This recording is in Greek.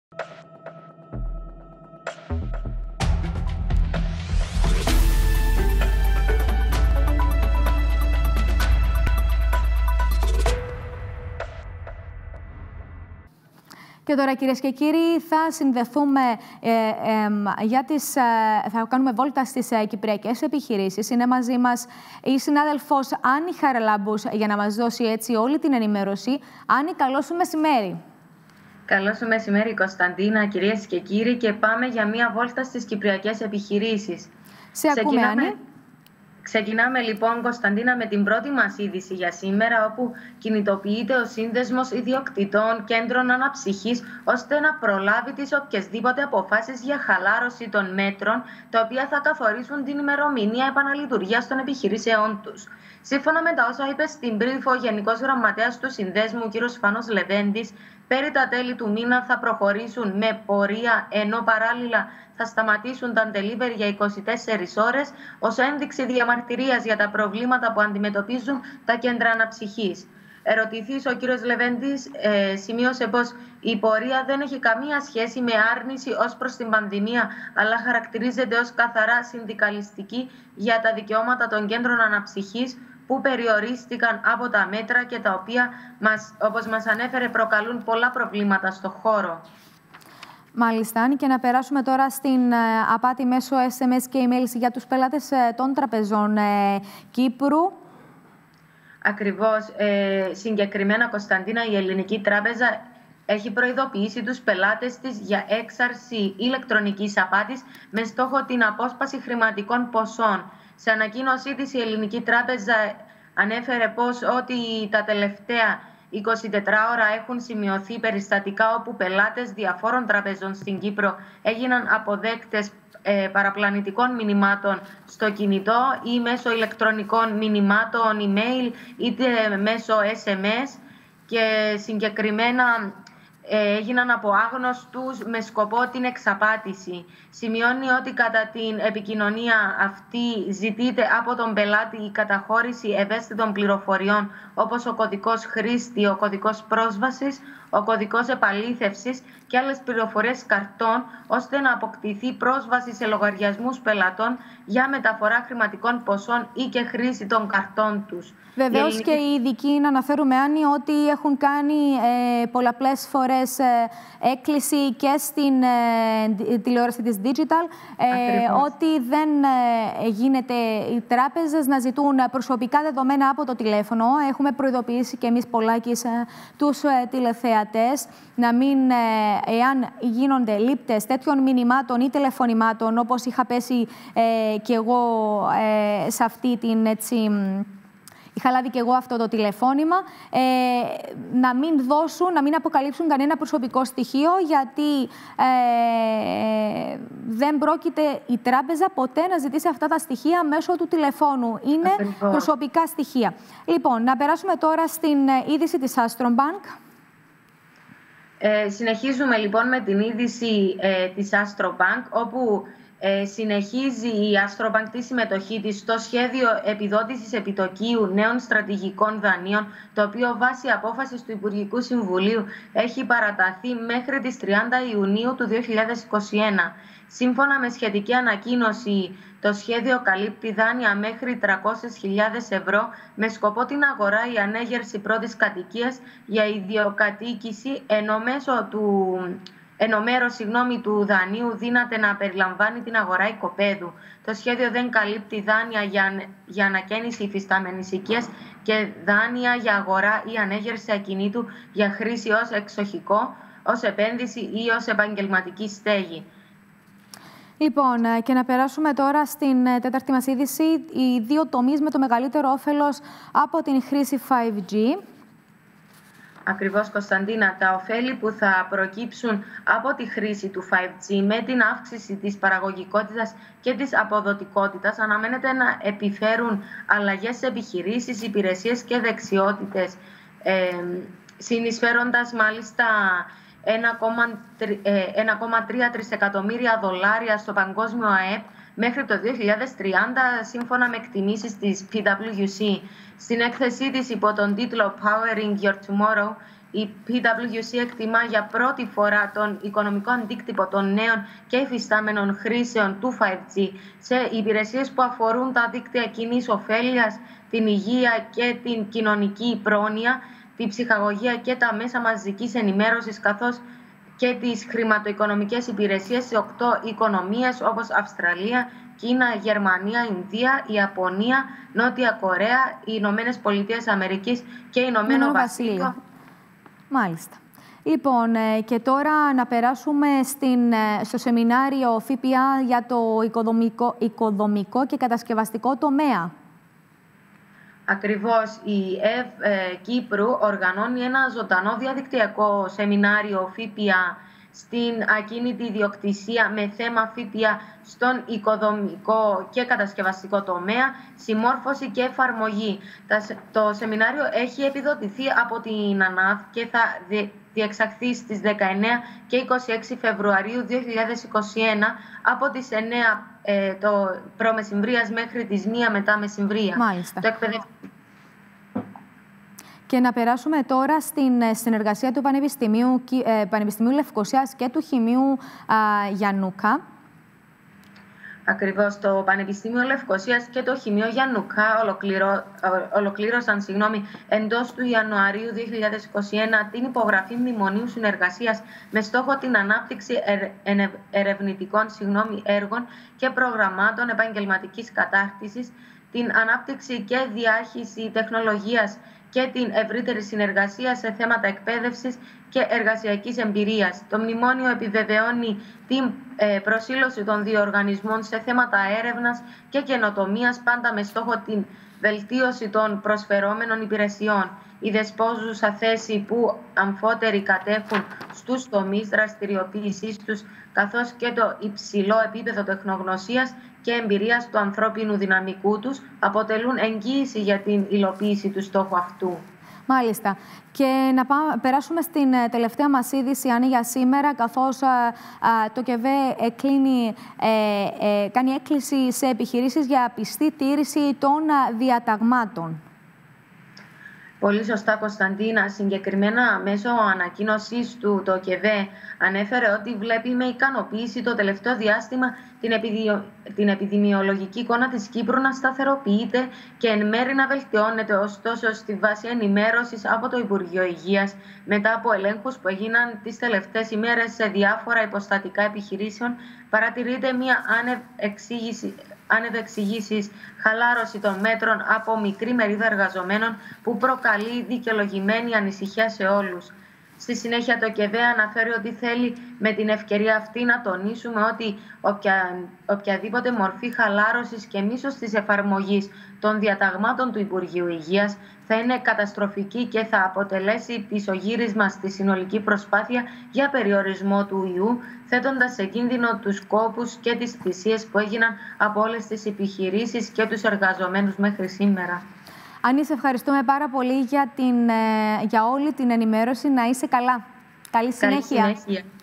Και τώρα, κυρίες και κύριοι, θα συνδεθούμε θα κάνουμε βόλτα στις κυπριακές επιχειρήσεις. Είναι μαζί μας η συνάδελφος Άννη Χαραλάμπους για να μας δώσει έτσι όλη την ενημέρωση. Άννη, καλό σου μεσημέρι. Καλό σου μεσημέρι, Κωνσταντίνα, κυρίες και κύριοι, και πάμε για μία βόλτα στις κυπριακές επιχειρήσεις. Σε ακούμε, Άννη. Ξεκινάμε λοιπόν, Κωνσταντίνα, με την πρώτη μας είδηση για σήμερα, όπου κινητοποιείται ο Σύνδεσμος Ιδιοκτητών Κέντρων Αναψυχής ώστε να προλάβει τις οποιασδήποτε αποφάσεις για χαλάρωση των μέτρων, τα οποία θα καθορίσουν την ημερομηνία επαναλειτουργίας των επιχειρήσεών τους. Σύμφωνα με τα όσα είπε στην Πρίφο ο Γενικός Γραμματέας του Συνδέσμου, κ. Φάνος Λεβέντης, πέρι τα τέλη του μήνα θα προχωρήσουν με πορεία, ενώ παράλληλα θα σταματήσουν τα delivery για 24 ώρες ως ένδειξη διαμαρτυρίας για τα προβλήματα που αντιμετωπίζουν τα κέντρα αναψυχής. Ερωτηθείς, ο κ. Λεβέντης σημείωσε πως η πορεία δεν έχει καμία σχέση με άρνηση ως προς την πανδημία, αλλά χαρακτηρίζεται ως καθαρά συνδικαλιστική για τα δικαιώματα των κέντρων αναψυχής, που περιορίστηκαν από τα μέτρα και τα οποία, όπως μας ανέφερε, προκαλούν πολλά προβλήματα στο χώρο. Μάλιστα, Άννη, και να περάσουμε τώρα στην απάτη μέσω SMS και email για τους πελάτες των τραπεζών Κύπρου. Ακριβώς. Συγκεκριμένα, Κωνσταντίνα, η Ελληνική Τράπεζα έχει προειδοποιήσει τους πελάτες της για έξαρση ηλεκτρονικής απάτης με στόχο την απόσπαση χρηματικών ποσών. Σε ανακοίνωσή της, η Ελληνική Τράπεζα ανέφερε πως ότι τα τελευταία 24 ώρα έχουν σημειωθεί περιστατικά όπου πελάτες διαφόρων τραπεζών στην Κύπρο έγιναν αποδέκτες παραπλανητικών μηνυμάτων στο κινητό ή μέσω ηλεκτρονικών μηνυμάτων, email, είτε μέσω SMS, και συγκεκριμένα έγιναν από άγνωστους με σκοπό την εξαπάτηση. Σημειώνει ότι κατά την επικοινωνία αυτή ζητείται από τον πελάτη η καταχώρηση ευαίσθητων πληροφοριών, όπως ο κωδικός χρήστη, ο κωδικός πρόσβασης, ο κωδικός επαλήθευσης και άλλες πληροφορίες καρτών, ώστε να αποκτηθεί πρόσβαση σε λογαριασμούς πελατών για μεταφορά χρηματικών ποσών ή και χρήση των καρτών τους. Βεβαίως και οι ειδικοί, να αναφέρουμε, Άννη, ότι έχουν κάνει πολλαπλές φορές έκκληση και στην τηλεόραση της Digital, ότι δεν γίνεται οι τράπεζες να ζητούν προσωπικά δεδομένα από το τηλέφωνο. Έχουμε προειδοποιήσει και εμείς πολλάκις τους τηλεθεατές να μην, εάν γίνονται λήπτες τέτοιων μηνυμάτων ή τηλεφωνημάτων, όπως είχα πέσει και εγώ σε αυτή την είχα λάβει και εγώ αυτό το τηλεφώνημα, να μην δώσουν, να μην αποκαλύψουν κανένα προσωπικό στοιχείο, γιατί δεν πρόκειται η τράπεζα ποτέ να ζητήσει αυτά τα στοιχεία μέσω του τηλεφώνου. Είναι προσωπικά στοιχεία. Λοιπόν, να περάσουμε τώρα στην είδηση της Astrobank. Συνεχίζουμε λοιπόν με την είδηση της Astrobank, όπου συνεχίζει η Astrobank τη συμμετοχή της στο σχέδιο επιδότησης επιτοκίου νέων στρατηγικών δανείων, το οποίο βάσει απόφασης του Υπουργικού Συμβουλίου έχει παραταθεί μέχρι τις 30 Ιουνίου του 2021. Σύμφωνα με σχετική ανακοίνωση, το σχέδιο καλύπτει δάνεια μέχρι 300.000 ευρώ με σκοπό την αγορά ή ανέγερση πρώτης κατοικίας για ιδιοκατοίκηση, ενώ μέρος του δανείου δύναται να περιλαμβάνει την αγορά οικοπαίδου. Το σχέδιο δεν καλύπτει δάνεια για ανακαίνιση υφιστάμενης οικίας και δάνεια για αγορά ή ανέγερση ακινήτου για χρήση ως εξοχικό, ως επένδυση ή ως επαγγελματική στέγη. Λοιπόν, και να περάσουμε τώρα στην τέταρτη μας είδηση, οι δύο τομείς με το μεγαλύτερο όφελος από την χρήση 5G. Ακριβώς, Κωνσταντίνα, τα ωφέλη που θα προκύψουν από τη χρήση του 5G με την αύξηση της παραγωγικότητας και της αποδοτικότητας αναμένεται να επιφέρουν αλλαγές σε επιχειρήσεις, υπηρεσίες και δεξιότητες, συνεισφέροντας μάλιστα 1,3 τρισεκατομμύρια δολάρια στο παγκόσμιο ΑΕΠ μέχρι το 2030, σύμφωνα με εκτιμήσεις της PwC. Στην έκθεσή της υπό τον τίτλο Powering Your Tomorrow, η PwC εκτιμά για πρώτη φορά τον οικονομικό αντίκτυπο των νέων και υφιστάμενων χρήσεων του 5G σε υπηρεσίες που αφορούν τα δίκτυα κοινής ωφέλειας, την υγεία και την κοινωνική πρόνοια, τη ψυχαγωγία και τα μέσα μαζικής ενημέρωσης, καθώς και τις χρηματοοικονομικές υπηρεσίες σε 8 οικονομίες όπως Αυστραλία, Κίνα, Γερμανία, Ινδία, Ιαπωνία, Νότια Κορέα, οι Ηνωμένες Πολιτείες Αμερικής και Ηνωμένο Βασίλειο. Μάλιστα. Λοιπόν, και τώρα να περάσουμε στο σεμινάριο ΦΠΑ για το οικοδομικό και κατασκευαστικό τομέα. Ακριβώς, η ΕΒ Κύπρου οργανώνει ένα ζωντανό διαδικτυακό σεμινάριο ΦΠΑ στην ακίνητη ιδιοκτησία με θέμα ΦΠΑ στον οικοδομικό και κατασκευαστικό τομέα, συμμόρφωση και εφαρμογή. Το σεμινάριο έχει επιδοτηθεί από την ΑΝΑΔ και θα διεξαχθεί στις 19 και 26 Φεβρουαρίου 2021 από τις 9 το προμεσημβρίας μέχρι τις 1 μετά μεσημβρία. Μάλιστα. Και να περάσουμε τώρα στην συνεργασία του Πανεπιστημίου Λευκωσίας και του Χημείου Γιαννούκα. Ακριβώς, το Πανεπιστήμιο Λευκωσίας και το Χημείο Γιαννούκα ολοκλήρωσαν εντός του Ιανουαρίου 2021 την υπογραφή μνημονίου συνεργασίας με στόχο την ανάπτυξη ερευνητικών έργων και προγραμμάτων επαγγελματικής κατάρτισης, την ανάπτυξη και διάχυση τεχνολογίας και την ευρύτερη συνεργασία σε θέματα εκπαίδευσης και εργασιακής εμπειρίας. Το μνημόνιο επιβεβαιώνει την προσήλωση των δύο οργανισμών σε θέματα έρευνας και καινοτομίας, πάντα με στόχο την βελτίωση των προσφερόμενων υπηρεσιών. Η δεσπόζουσα θέση που αμφότεροι κατέχουν στους τομείς δραστηριοποίησής τους, καθώς και το υψηλό επίπεδο τεχνογνωσίας και εμπειρίας του ανθρώπινου δυναμικού τους, αποτελούν εγγύηση για την υλοποίηση του στόχου αυτού. Μάλιστα. Και να περάσουμε στην τελευταία μας είδηση, Άννη, για σήμερα, καθώς το ΚΕΒΕ κάνει έκκληση σε επιχειρήσεις για πιστή τήρηση των διαταγμάτων. Πολύ σωστά, Κωνσταντίνα. Συγκεκριμένα, μέσω ανακοίνωσής του, το ΚΕΒΕ ανέφερε ότι βλέπει με ικανοποίηση το τελευταίο διάστημα την επιδημιολογική εικόνα της Κύπρου να σταθεροποιείται και εν μέρει να βελτιώνεται. Ωστόσο, στη βάση ενημέρωσης από το Υπουργείο Υγείας, μετά από ελέγχους που έγιναν τις τελευταίες ημέρες σε διάφορα υποστατικά επιχειρήσεων, παρατηρείται μια άνευ εξηγήσης χαλάρωση των μέτρων από μικρή μερίδα εργαζομένων που προκαλεί δικαιολογημένη ανησυχία σε όλους. Στη συνέχεια, το ΚΕΒΕ αναφέρει ότι θέλει με την ευκαιρία αυτή να τονίσουμε ότι οποιαδήποτε μορφή χαλάρωσης και μίσος της εφαρμογής των διαταγμάτων του Υπουργείου Υγείας θα είναι καταστροφική και θα αποτελέσει πισωγύρισμα στη συνολική προσπάθεια για περιορισμό του ιού, θέτοντας σε κίνδυνο τους κόπους και τις θυσίες που έγιναν από όλες τις επιχειρήσεις και τους εργαζομένους μέχρι σήμερα. Άννη, σε ευχαριστούμε πάρα πολύ για όλη την ενημέρωση. Να είσαι καλά. Καλή συνέχεια.